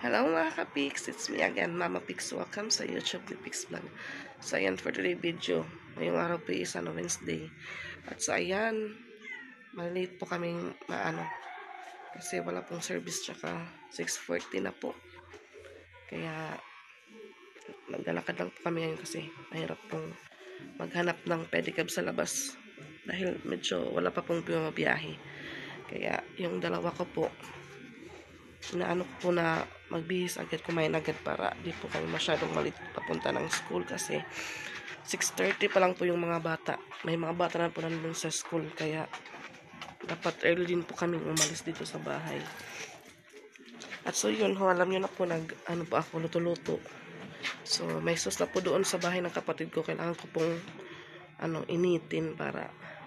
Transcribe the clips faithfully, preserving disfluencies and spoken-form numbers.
Hello mga ka-Pix, it's me again, Mama Pix. Welcome sa YouTube ni Pix Vlog. So ayan for today video. Ngayong araw po is ano, Wednesday. At so ayan, malate po kaming maano. Kasi wala pong service tsaka six forty na po. Kaya naglalakad lang po kami ngayon kasi mahirap pong maghanap ng pedicab sa labas. Dahil medyo wala pa pong bumabiyahe. Kaya yung dalawa ko po, inaano ko po na magbihis agad, kumain agad para di po kami masyadong malit papunta ng school kasi six thirty pa lang po yung mga bata. May mga bata na po nandun sa school kaya dapat early din po kami umalis dito sa bahay. At so yun, ho, alam nyo na po nag ano po ako, luto-luto. So may sauce na po doon sa bahay ng kapatid ko. Kailangan ko pong ano, initin para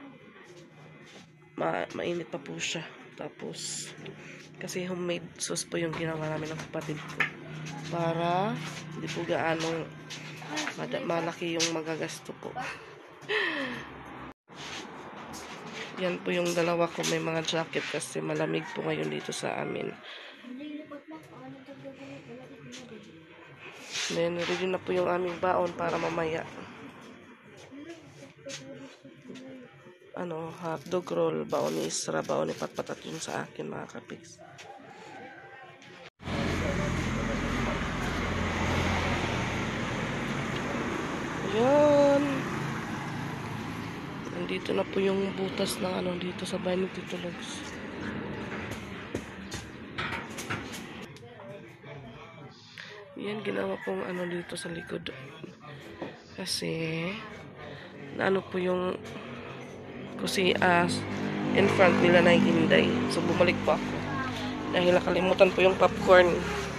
ma mainit pa po siya. Tapos kasi homemade sauce po yung ginawa namin ng kapatid ko para hindi po gaano malaki yung magagasto po. Yan po yung dalawa ko, may mga jacket kasi malamig po ngayon dito sa amin. Then ready na po yung aming baon para mamaya ano, hotdog roll, baon ni Isra, baon ni Patpat at yun sa akin mga ka-Pix. Ayan. Nandito na po yung butas ng ano dito sa bahay ni Tito Logs. Yan, ginawa pong ano dito sa likod. Kasi na ano po yung kasi as uh, in front nila na hinday. So bumalik po ako dahil nakalimutan po yung popcorn.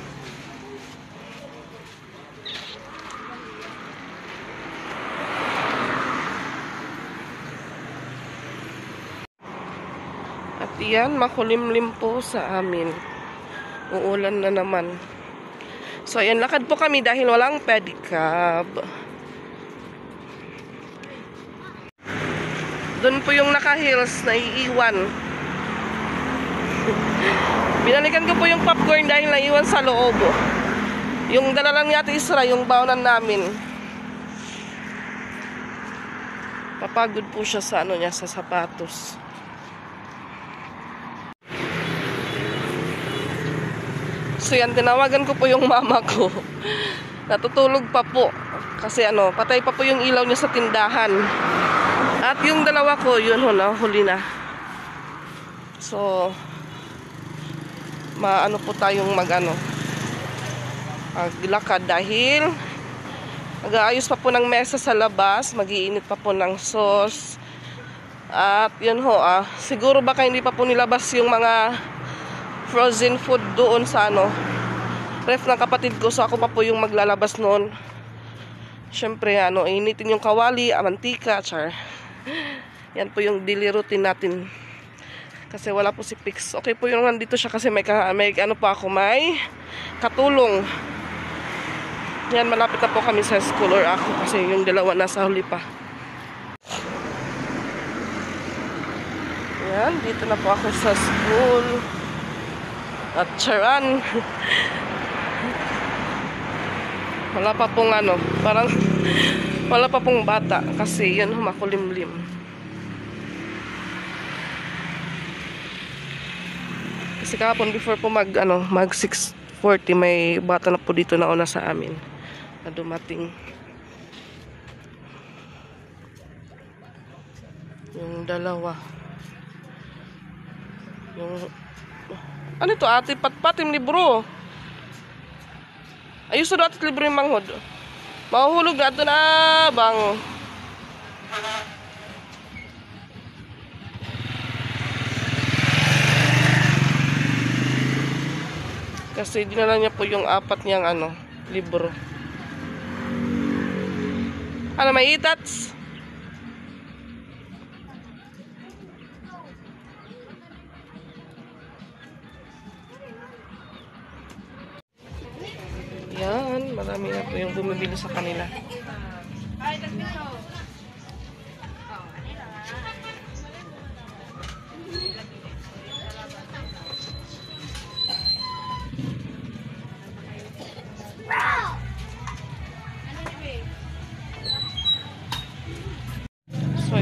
At yan, makulimlim po sa amin. Uulan na naman. So ayan, lakad po kami dahil walang pedicab. Doon po yung naka-heels na iiwan. Binalikan ko po yung popcorn dahil naiwan sa loob. Yung dala lang yata Isra, yung baonan namin. Papagod po siya sa ano niya, sa sapatos. So yan, tinawagan ko po yung mama ko. Natutulog pa po. Kasi ano, patay pa po yung ilaw niya sa tindahan. At yung dalawa ko, yun ho na, huli na. So, maano po tayong mag-ano, maglakad dahil mag-aayos pa po ng mesa sa labas, mag-iinit pa po ng sauce. At yun ho, ah, siguro baka hindi pa po nilabas yung mga frozen food doon sa ano, ref ng kapatid ko. So ako pa po yung maglalabas noon. Siyempre, ano, initin yung kawali, mantika, char. Yan po yung daily routine natin. Kasi wala po si Pix. Okay po yung nandito siya kasi may, may ano pa ako, may katulong. Yan, malapit na po kami sa school, or ako kasi yung dalawa nasa huli pa. Yan, dito na po ako sa school. At charan. Wala pa pong ano, parang wala pa pong bata kasi yun, makulimlim. Kasi kahapon before po mag ano, mag six forty may bata na po dito na una sa amin na dumating. Yung dalawa. Yung ano ito, ate patpatim libro. Ayos na ate libro yung manghod. Mahuhulog na ito na bang. Kasi dinala niya po yung apat niyang ano, libro. Ano, may itats? Yan, marami na po yung bumibili sa kanila.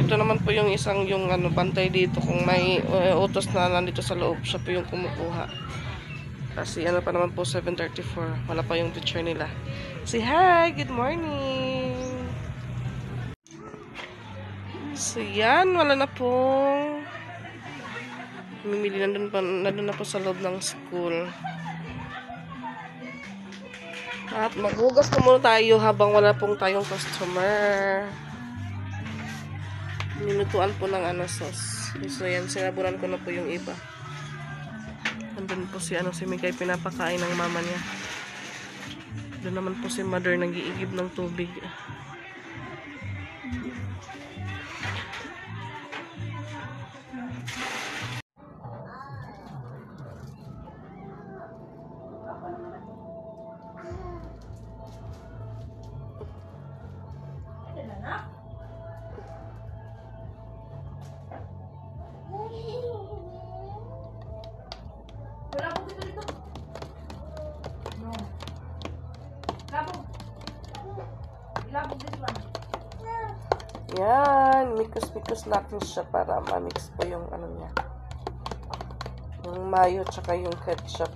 ito naman po yung isang yung ano, bantay dito. Kung may uh, utos na nandito sa loob, siya po yung kumukuha. Kasi ano pa naman po, seven thirty-four. Wala pa yung teacher nila. Say hi! Good morning! So yan, wala na po. Mimili nandun, pa, nandun na po sa loob ng school. At maghugas po muna tayo habang wala pong tayong customer. Nilutuan po ng ano sauce. So yan, sinabunan ko na po yung iba. Nandun po si ano si Mikay, pinapakain ng mama niya. Doon naman po si mother nag-iigib ng tubig. Yan, mikos-mikos natin siya para ma-mix po yung ano niya. Yung mayo tsaka yung ketchup.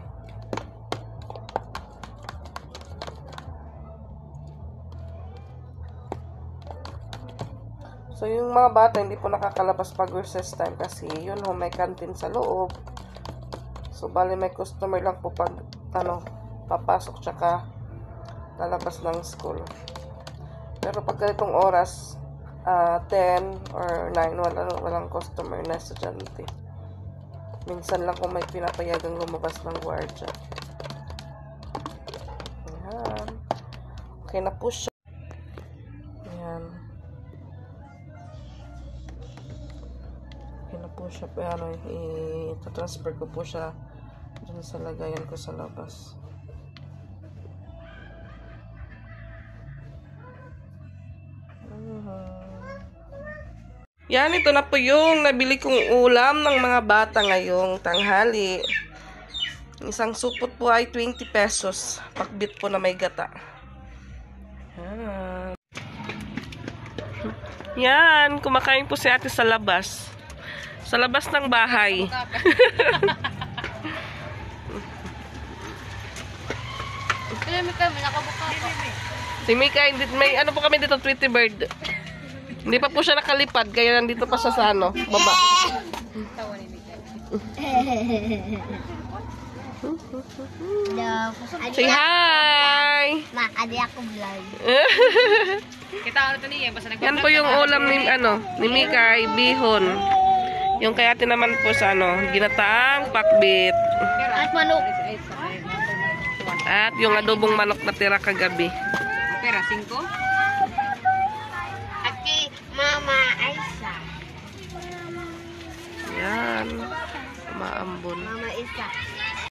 So yung mga bata hindi po nakakalabas pag recess time kasi yun ho, may canteen sa loob. So bali may customer lang po pag ano, papasok tsaka lalabas ng school. Pero pag ganitong oras, uh, ten or nine, wala, walang customer na estudyante. Minsan lang kung may pinapayagang lumabas ng guardia. Ayan. Okay na po siya. Ayan. Okay na po siya. Ano, i-transfer ko po siya dun sa lagayan ko sa labas. Yan, ito na po yung nabili kong ulam ng mga bata ngayong tanghali. Isang supot po ay twenty pesos. Pakbit po na may gata. Yan. Yan, kumakain po si ate sa labas. Sa labas ng bahay. Si Mika, may ano po kami dito, Tweety Bird. Hindi pa po siya nakalipad, kaya nandito pa siya sa ano, baba. Say hi! Ma, adi ako vlog. Yan po yung ulam ni, ano, ni Mika, ay bihon. Yung kaya ate naman po sa ano, ginataang pakbit. At manok. At yung adobong manok na tira kagabi. Pera, cinco? Ati, Mama Aisa. Yan. Maambon. Mama Isa.